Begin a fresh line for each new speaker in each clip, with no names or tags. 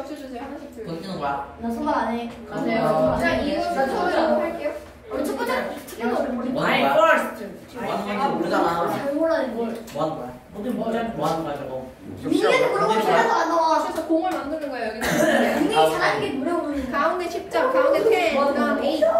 적셔 주세요. 하나씩 들고.
돈 주는 거야?
나 선발 안 해.
맞아요. 자, 이거 처음으로 할게요.
첫 번째
뭐 하는 거야? 뭐 하는 건지 모르잖아.
잘 몰라 이걸.
뭐 하는 거야? 뭐 하는 거야 저거?
민기한테 물어보면 잘해서 안 나와.
그래서 공을 만드는 거예요. 여기.
민기 잘하는 게 노래 부르는 거.
가운데 10점, 가운데 10, 그다음 8, 6,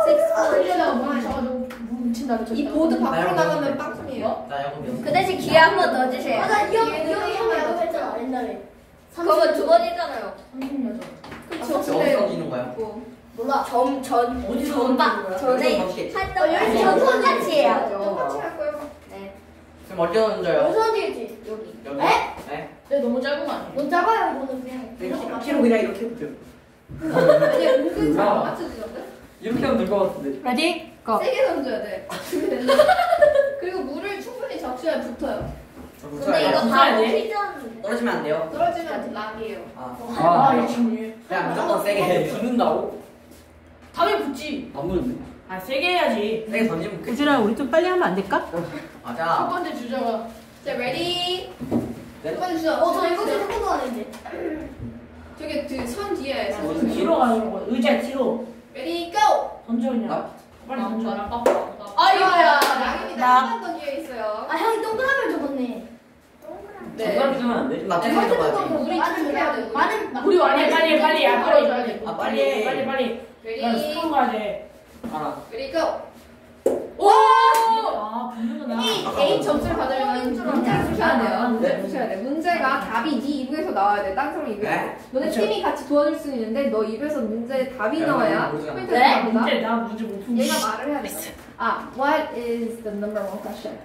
4, 3, 2, 1. 이 보드 밖으로 나가면 빵점이에요.
나 이거 몇?
그 대신 기회 한 번 더 주세요.
맞아 이 형이 한번 야구했잖아 옛날에.
그러면 두 번이잖아요.
30년 전.
그쵸.
어디서 이기는 거야?
몰라.
전반 전에 했던
열심히
똑같이 해야죠.
똑같이 할 거예요.
네.
그럼 어디 던져요?
우선지지 여기.
여기?
에?
네?
근데 너무 짧은 거 아니야?
넌 작아요 이거는 그냥.
이렇게 그냥 이렇게 해도
아니, 은근 잘 안 맞춰지던데?
이렇게 하면 될 것 같은데.
레디? 고!
세게 던져야 돼. 준비됐나? 그리고 물을 충분히 적셔야 붙어요.
근데 이거
붙어야
바로
돼?
피전.
떨어지면 안 돼요?
떨어지면 락이에요.
이 친구.
그냥 무조건 세게 해.
붙는다고?
당연히 붙지.
안 붙는데?
아, 세게 해야지.
세게 던지면 그.
우진아 우리 좀 빨리 하면 안 될까?
첫
맞아.
번째 주자가.
자, 레디.
네?
첫 번째 주자.
저 이거 좀 해도 안 했는데.
저기 그선 뒤에 선
무슨 뒤로 가는 거. 의자 뒤로.
레디 고!
던져 그냥.
나?
빨리 던져.
아이고야, 락입니다.
락.
한번 더 기회 있어요.
아 형이 동그라미를 적었네.
네.
정답이 주면 안 돼?
나
네,
좀
설득
가야지.
우리 좀 해야 돼.
많은
우리 빨리 안 떨어져야 돼.
아, 빨리.
빨리. 나
레디.
스톤 가야 돼.
알아.
레디 고!
오! 아, 붙는구나.
A 점수를 받으려면 문제를 푸셔야 돼요.
네.
푸셔야 돼. 문제가 답이 네 입에서 나와야 돼. 딴 사람 입에서.
네?
너네 팀이 같이 도와줄 수 있는데 너 입에서 문제 답이 나와야
모르잖아.
포인트를
네?
받는다.
문제 나 문제 못 푸는
얘가 말을 해야 돼. What is the number one question?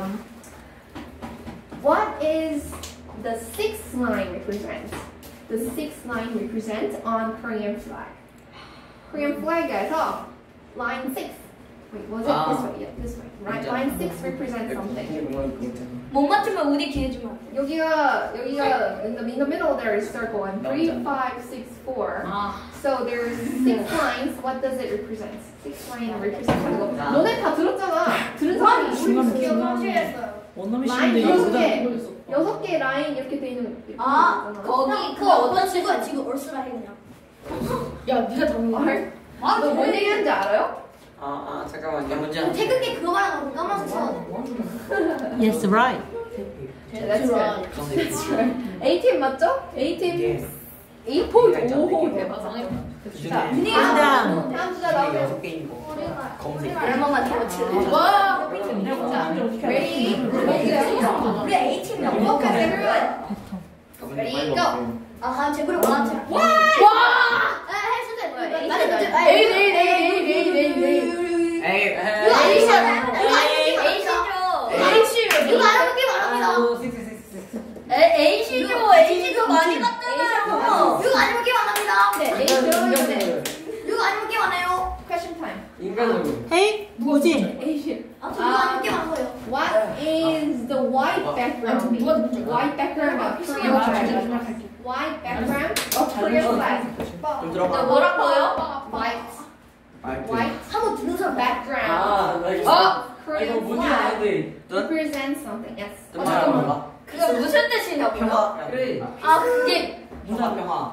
What is the sixth line represent? The sixth line represent on Korean flag. Korean flag에서 line 6. Wait, was it this way? Yeah, this way. Right, line 6 represents something.
못 맞추면 우리 기회 주면 안 돼.
여기가 in the middle there is circle and 3, 5, 6, 4. So there's 6 lines. What does it represent? 6 line represents 이거. 너네 다 들었잖아. 들은 사람이
기억하시겠어요.
원놈이
라인
쉬운데
6개 라인 이렇게 돼 있는. 이렇게
아
있잖아.
거기 그 어떤 친구야 지금 얼씨라 해 그냥.
야, 네가 담는 거야.
너뭔 얘기하는지 알아요?
잠깐만. 야, 문제는.
태극기 그거 말하는 거 까만색 쳐.
Yes right.
That's right. A팀 맞죠? A팀.
Yes.
A.5 오호 대박. 자,
인당.
다음 주자 나오세요.
여섯 개인 거. 검색.
얼마만 더 칠래?
와.
자,
Ready?
우리 A 팀이야.
Focus everyone. Ready? Go.
아 제구를 원하지.
와!
아 해주세. 나는 문제.
에이.
이거 아니잖아. 이거 아니지
A시죠.
이거 안 해볼게 말합니다.
A시죠. A시죠 많이 봤잖아요.
이거 안 해볼게 말합니다.
네, A 들어오는데.
이거 안 해볼게 말해요.
Question time.
인간적으로.
헤이 우진.
A.
저 이거 안 해볼게 말한 거예요.
What is the white background?
누가 듣는 거야?
White background of Korean flag. White background of Korean flag.
좀 들어봐.
뭐라고요?
White.
알지?
White
한번 듣는 사람
background.
나 이거. 이거
Korean
뭔지
flag
아는데.
represents something. Yes.
잠깐만. 몰라?
그게 무슨 뜻이냐고요?
평화. 그래.
아, 그게
문화 평화.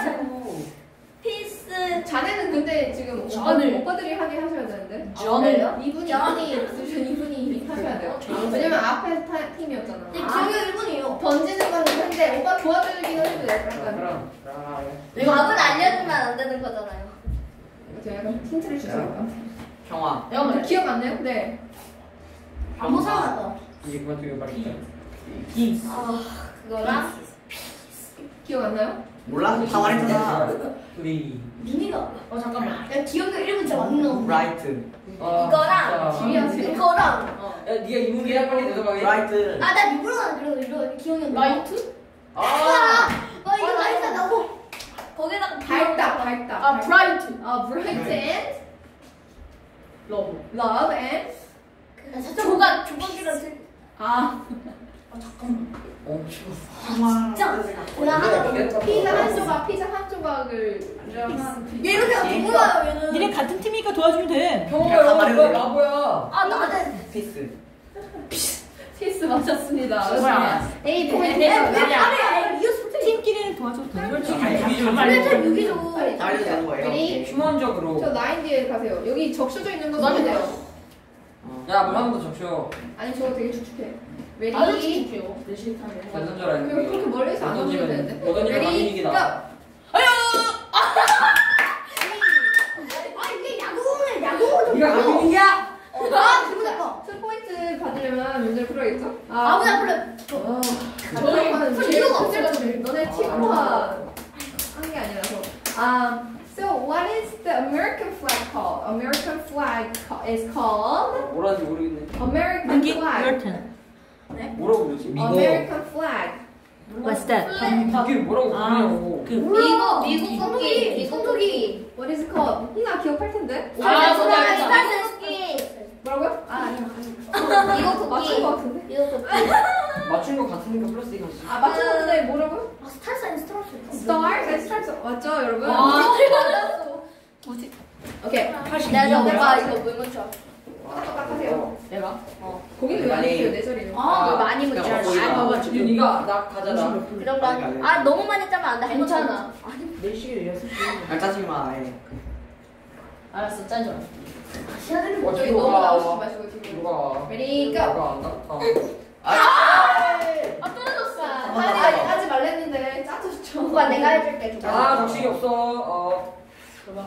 피스.
자네는 근데 지금
저는-
오빠들이 하게 하셔야 되는데.
저는요?
이분이 하셔야 돼요. 왜냐면 앞에 팀이었잖아.
기억이 1분이에요.
던지는 거는 근데 오빠 도와주기는 해도 돼. 약간.
그럼.
답은 알려주면 안 되는 거잖아요.
제가 약간 힌트를 주세요.
평화.
내가 말해.
기억 안 나요? 네.
아무 상관없다.
이게 그만 두개 말했다.
피스.
그거랑
기억 안 나요?
몰라? 다 말했잖아.
우리.
민이가.
잠깐만.
야 기억이 1분 진짜 맞는 거.
라이트.
이거랑
주의하세요.
이거랑
야, 네가 이 문제야 빨리 대답하게.
라이트.
아나 미블로는 그래도 이거 기억이 안 나.
라이트?
나 이거 라이트 나고.
거기다가
밝다.
아, 브라이트.
Bright and
러브.
love and
조각이랑
잠깐만.
진짜. 나 하나
피자 한 조각을
얘 이렇게 안 몰라요 얘는.
니네 같은 팀이니까 도와주면 돼.
경호야,
말해도
이거
돼.
바보야.
아, 나는
피스.
피스 맞췄습니다.
뭐야?
A
왜
포인트.
말이야? 이거 스포츠
팀끼리는 도와줘도 돼.
그렇지.
그래서 유기죠.
달려도 되는 거예요.
ready?
휴먼적으로.
저 라인 뒤에 가세요. 여기 적셔져 있는 거 쓰면 돼요.
야, 물 한 번 더 적셔.
아니 저거 되게 축축해.
아주
ready?
축축해요. 내 실탄에.
완전 줄 알았는데.
그리고 그렇게 멀리서 안 던지면 되는데.
못 던지면 안
ready?
이기다.
go!
아 이게 야구공을 좀.
네가 안 이기냐?
아 그거다.
2포인트 받으려면 문제를 풀어야겠죠?
아무나 불러.
저는
풀
제일
필요가
문제가
없어요.
너네 팀과 한 게 아니라서. So what is the American flag called? American flag is called
뭐라는지 모르겠네.
American
한기
flag.
your turn.
뭐라고 그러지?
American flag.
What's that?
이게 뭐라고 부르냐고.
미국 국기. 미국 국기.
What is it called? 희나 기억할 텐데.
스타트스키.
뭐라고요?
미국
맞춘 거
국기.
같은데.
미국 국기.
맞춘 거 같으니까 플러스 이거.
아 맞췄는데 뭐라고요?
아 스타일스 아니 스타일스.
Stars and stripes 맞죠 여러분?
뭐지?
오케이.
내가 이거 물 묻혀.
똑같아요.
내가?
거기는 왜안 했어요 내 자리는?
물 많이 묻혀.
네가 나 가져라.
그런 거 아니. 아 너무 많이 짜면 안 돼. 괜찮아.
4시에 6시.
짜지 마.
알았어, 짜줘.
저기 너무 나오시지 마시고 지금.
누가?
Ready go.
누가 안 갔다.
아 떨어졌어.
하지 말랬는데 짜주죠.
오빠 내가 해줄게.
아, 정신이 없어.
봐봐.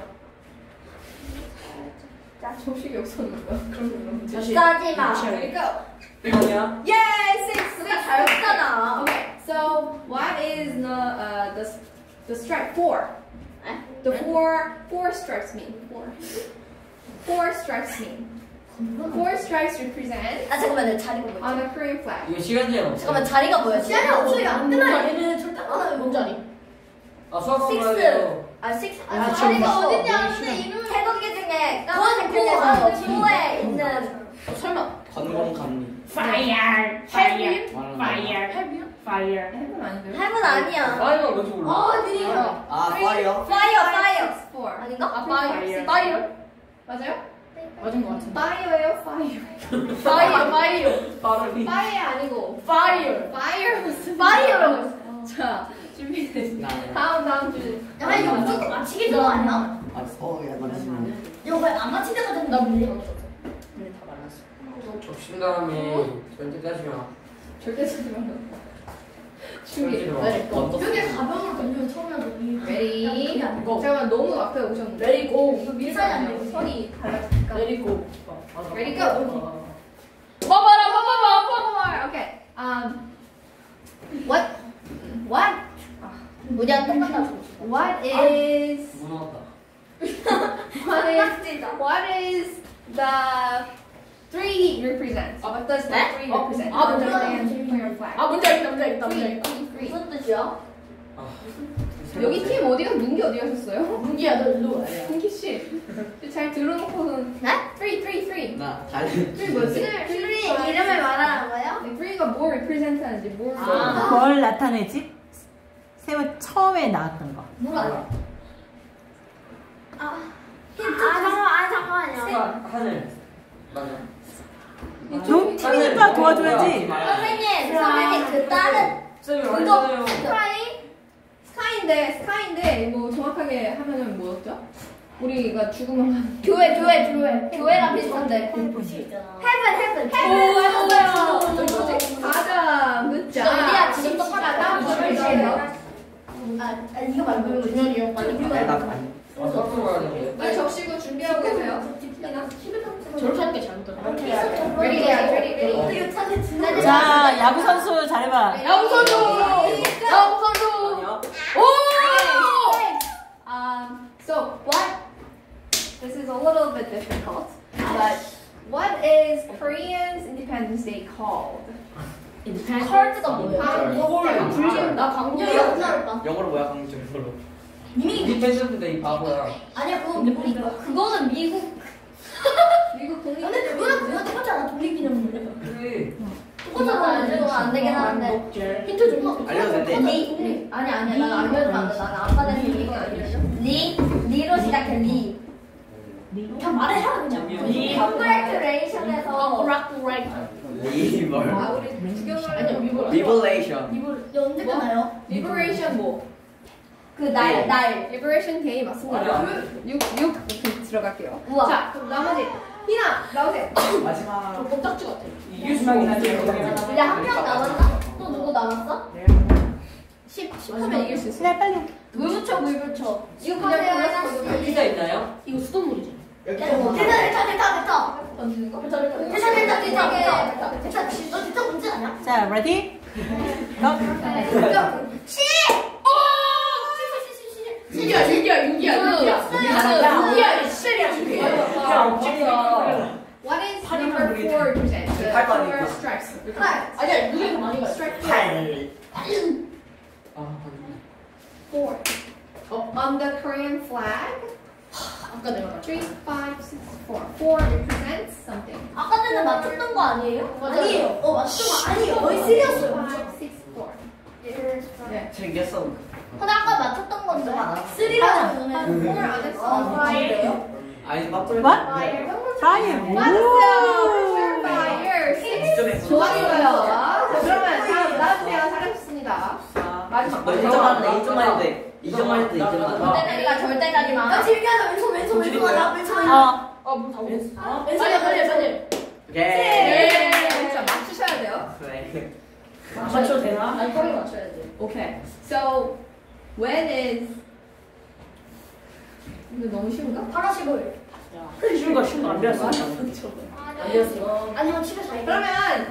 정식이 없었는데. 그럼
짜지 마.
Ready go.
이거냐?
Yay, six.
우리가 잘했잖아.
Okay, so what is the stripe four? The four stripes mean four stripes mean. Four stripes represent
아 잠깐만 내 자리가 뭐야?
on a Korean flag.
이거 시간 제한 없어.
잠깐만 자리가 뭐야?
시간이 없어요. 안 끝나요.
얘는 절대 안 하는 뭔 자리?
아, 수학으로 해야 돼요.
아 식스.
아,
자리가
지금
어딨냐는데 이름 태극기 중에 까만색 중에서 코에 있는.
설마.
건공 감리.
Fire!
해본 아닌데요?
할문 아니야.
파이가 뭔지 몰라.
아 파이어.
파이어.
Four.
아닌가?
아, 파이어.
맞아요?
맞은 것 같은데.
Fire예요, fire.
빠르니.
Fire 아니고
Fire!
fire 무슨
파이어.
자 준비됐습니다.
나.
다음 주제.
야 이거 무조건 맞히기 전 아니야?
아 서야 맞지만.
이거 왜안 맞힌 데가
나
된다
문제
문제.
없었어. 문제 다 말랐어.
적신 다음에 절대 짜지 마.
절대 쓰지 마. 준비.
짜지 마.
Let it go.
여기 가방을 던지면 처음이라도 이.
Ready.
그게 안 돼.
잠깐만 너무 앞에 오셨는데.
Let it go.
이거
미사일 안
밀어요.
되고.
선이 달라지니까.
Let it go.
Ready, go.
봐봐라.
Okay. What
무리한 똑같아.
what is
무너졌다.
what is the 3 represent? What does the 3 represent?
아,
on the
문제.
Korean flag?
아, 문제 있다.
Three.
무슨 뜻이야?
여기 팀 어디가 민기 어디 가셨어요?
문기야, 너 일로 와.
민기 씨. 잘 들어놓고는
네?
3.
나 달려.
3 뭐지?
슈리 이름을 말하는 거예요?
3가 뭘 represent하는지 뭘
아.
뭘 나타내지? 세월 처음에 나왔던 거.
뭐라?
잠깐만요.
하늘. 맞아.
너 팀이니까 도와줘야지.
선생님 그 다른
쌤이
그거
말했잖아요.
스카이인데 뭐 정확하게 하면은 뭐였죠? 우리가 죽으면 가는
교회랑 비슷한데. 헤븐.
뭐지? 가자 늦자.
이리야 지금 똑같아.
다음 주제요.
이거 말고
준현이 형.
나.
아, 수학으로 가야 되는데.
빨리 적시고 준비하고 계세요.
저렇게 하는 게 잘못됐다.
ready.
자, 야구 선수 잘해봐.
야구 선수!
아니야?
So what? This is a little bit difficult, but what is Korea's Independence Day called?
컬트가 뭐예요?
나 광고.
영어로 뭐야 강정으로.
우리 펜션인데 이 바보야.
아니야 그거는 미국.
미국 독립.
근데 그거랑 그거 똑같잖아 독립기념일.
그래.
똑같아. 알려주면 안 되긴 하는데.
힌트 좀.
알려도 된대.
리? 아니야. 난 알려주면 안 돼. 나는 안 받는 이거 알려줘. 리로 시작해. 리.
그냥 말해라 그냥.
리.
Congratulation에서
리벌.
아 우리
아니요, 미국.
리벌레이션.
이걸 언제 끝나요?
liberation 뭐?
그 날.
liberation day 맞습니다. 6 들어갈게요.
우와.
자 그럼 나머지 희나 나오세요.
마지막.
껌딱지 같아.
이유수만이 나지.
이제 한 명 남았나? 또 누구 남았어?
10하면 이길 수 있어.
그래 빨리.
물 붙여 물 붙여.
이거 그냥 하나씩.
피자 있나요?
이거 수돗물이지.
됐다. 던지는 거? 됐다. 너 진짜 문제 아니야?
자, ready?
육이야. 6이야.
What is number 4 represent? The
팔 번이
four
있고.
stripes.
아니야, 6에서 많이 가요.
Stripe
8.
아,
4. On the Korean flag,
아까 내가 말했지.
3, 5, 6, 4. 4 represents something.
아까 전에 맞췄던 거 아니에요?
아니에요. 맞춘 거 아니에요. 거의
5,
쓰렸어요.
6, 4.
챙겼어.
근데 아까 맞췄던 건데.
쓰리라는
4
거는
안 했어.
아니 맞돌.
What?
Fire.
Fire.
맞았어요. Fire. 6. 좋았어요. 자, 그러면 다음 나와주세요. 잘하셨습니다. 마지막.
너 2점만 해. 2점만 해도 돼. 2점만 해도 돼. 2점만.
절대까지가 절대까지만.
나 재밌게 하자. 왼손 하자. 왼손 하자.
다 먹었어.
왼손이야.
빨리.
오케이.
네. 자, 맞추셔야 돼요.
그래.
맞춰도 되나? 아니, 빨리 맞춰야 돼.
Okay. So, when is 이거 너무 쉬운가?
8월 15일.
쉬운 거 안 배웠어.
안 되었어.
아니면 7월 4일.
그러면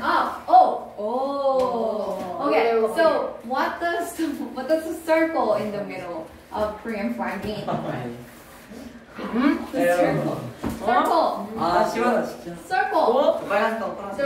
Okay. So, what does the circle in the middle of Korean flag mean? The circle.
아, 시원하다 진짜.
Circle.
빨간 거.